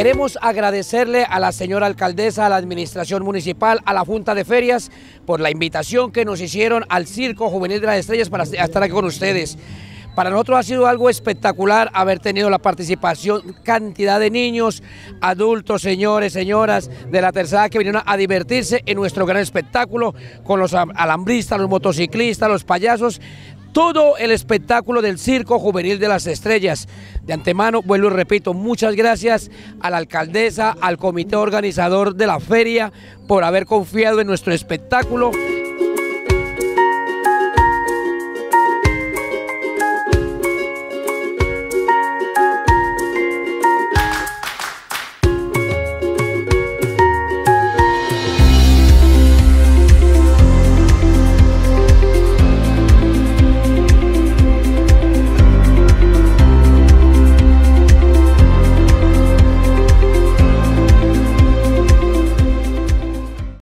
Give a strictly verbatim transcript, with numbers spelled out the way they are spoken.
Queremos agradecerle a la señora alcaldesa, a la administración municipal, a la Junta de Ferias, por la invitación que nos hicieron al Circo Juvenil de las Estrellas para estar aquí con ustedes. Para nosotros ha sido algo espectacular haber tenido la participación, cantidad de niños, adultos, señores, señoras de la tercera edad que vinieron a divertirse en nuestro gran espectáculo con los alambristas, los motociclistas, los payasos, todo el espectáculo del Circo Juvenil de las Estrellas. De antemano, vuelvo y repito, muchas gracias a la alcaldesa, al comité organizador de la feria por haber confiado en nuestro espectáculo.